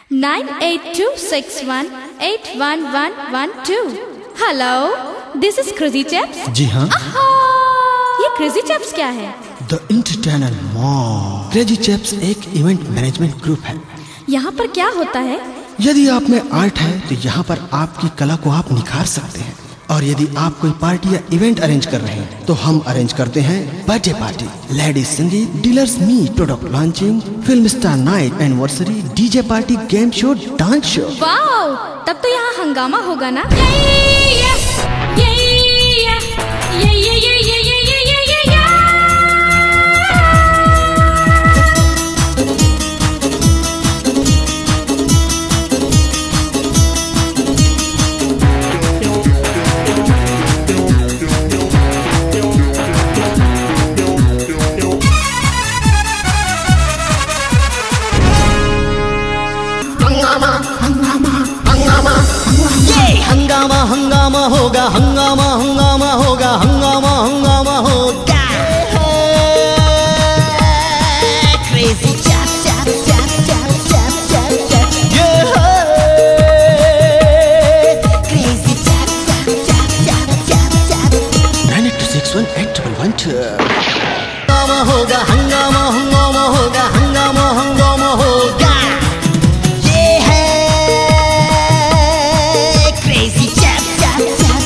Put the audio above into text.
9826181112। Hello, this is crazy chaps. जी हाँ। ये क्रेजी चैप्स क्या है? The entertainer mom. Crazy chaps एक इवेंट मैनेजमेंट ग्रुप है। यहाँ पर क्या होता है? यदि आप में आर्ट है तो यहाँ पर आपकी कला को आप निखार सकते हैं। और यदि आप कोई पार्टी या इवेंट अरेंज कर रहे हैं तो हम अरेंज करते हैं birthday party, ladies sangeet, dealers meet, product launching, film star night, anniversary, DJ party, game show, dance show. Wow, तब तो यहाँ हंगामा होगा ना? हंगामा होगा, हंगामा